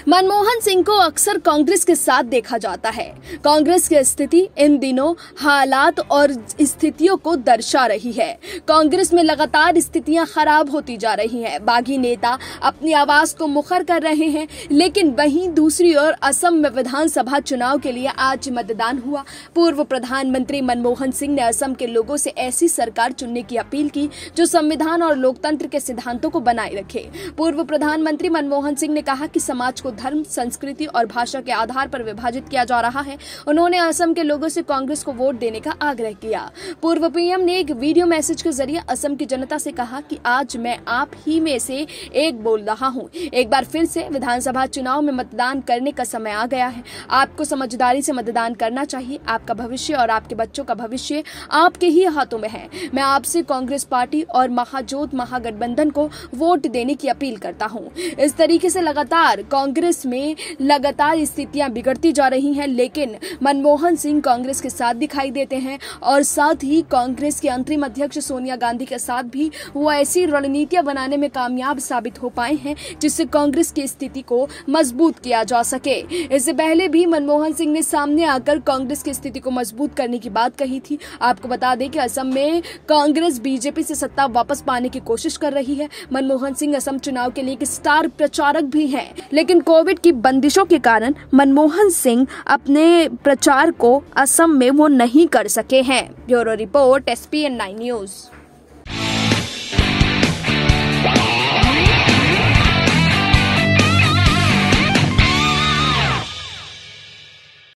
मनमोहन सिंह को अक्सर कांग्रेस के साथ देखा जाता है। कांग्रेस की स्थिति इन दिनों हालात और स्थितियों को दर्शा रही है। कांग्रेस में लगातार स्थितियां खराब होती जा रही हैं। बागी नेता अपनी आवाज को मुखर कर रहे हैं, लेकिन वहीं दूसरी ओर असम में विधानसभा चुनाव के लिए आज मतदान हुआ। पूर्व प्रधानमंत्री मनमोहन सिंह ने असम के लोगों से ऐसी सरकार चुनने की अपील की जो संविधान और लोकतंत्र के सिद्धांतों को बनाए रखे। पूर्व प्रधानमंत्री मनमोहन सिंह ने कहा कि समाज को धर्म, संस्कृति और भाषा के आधार पर विभाजित किया जा रहा है। उन्होंने असम के लोगों से कांग्रेस को वोट देने का आग्रह किया। पूर्व पीएम ने एक वीडियो मैसेज के जरिए असम की जनता से कहा कि आज मैं आप ही में से एक बोल रहा हूं। एक बार फिर से विधानसभा चुनाव में मतदान करने का समय आ गया है। आपको समझदारी से मतदान करना चाहिए। आपका भविष्य और आपके बच्चों का भविष्य आपके ही हाथों में है। मैं आपसे कांग्रेस पार्टी और महाजोत महागठबंधन को वोट देने की अपील करता हूं। इस तरीके से लगातार कांग्रेस में लगातार स्थितियां बिगड़ती जा रही हैं, लेकिन मनमोहन सिंह कांग्रेस के साथ दिखाई देते हैं और साथ ही कांग्रेस की अंतरिम अध्यक्ष सोनिया गांधी के साथ भी वो ऐसी रणनीतियां बनाने में कामयाब साबित हो पाए हैं जिससे कांग्रेस की स्थिति को मजबूत किया जा सके। इससे पहले भी मनमोहन सिंह ने सामने आकर कांग्रेस की स्थिति को मजबूत करने की बात कही थी। आपको बता दें कि असम में कांग्रेस बीजेपी से सत्ता वापस पाने की कोशिश कर रही है। मनमोहन सिंह असम चुनाव के लिए एक स्टार प्रचारक भी हैं, लेकिन कोविड की बंदिशों के कारण मनमोहन सिंह अपने प्रचार को असम में वो नहीं कर सके हैं। Bureau report SPN9 news.